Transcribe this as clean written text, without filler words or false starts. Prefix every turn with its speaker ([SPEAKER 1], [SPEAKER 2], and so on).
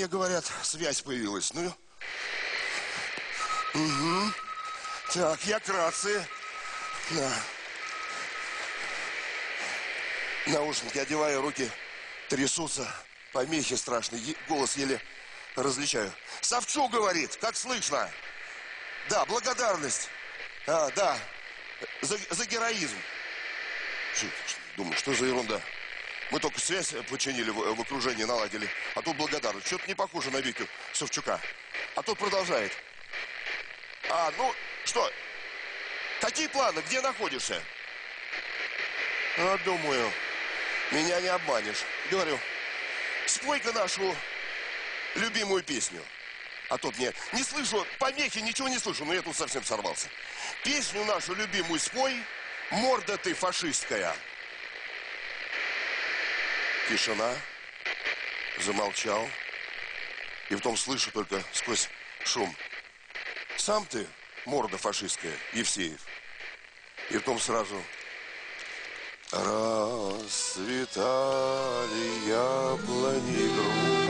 [SPEAKER 1] мне говорят, связь появилась. Ну, угу. Так, я к рации. Наушники одеваю, руки трясутся. Помехи страшные, голос еле различаю. Савчук говорит, как слышно. Да, благодарность. Да, за героизм. Думаю, что за ерунда. Мы только связь починили, в окружении наладили. А тут благодарность. Что-то не похоже на Витю Савчука. А тут продолжает. Ну, что? Какие планы? Где находишься? Думаю, меня не обманешь. Говорю, спой-ка нашу любимую песню. А тот мне, не слышу, помехи, ничего не слышу, но я тут совсем сорвался. Песню нашу любимую спой, морда ты фашистская. Тишина, замолчал. И потом слышу только сквозь шум. Сам ты, морда фашистская, Евсеев. И потом сразу... Расцветали яблони грудь.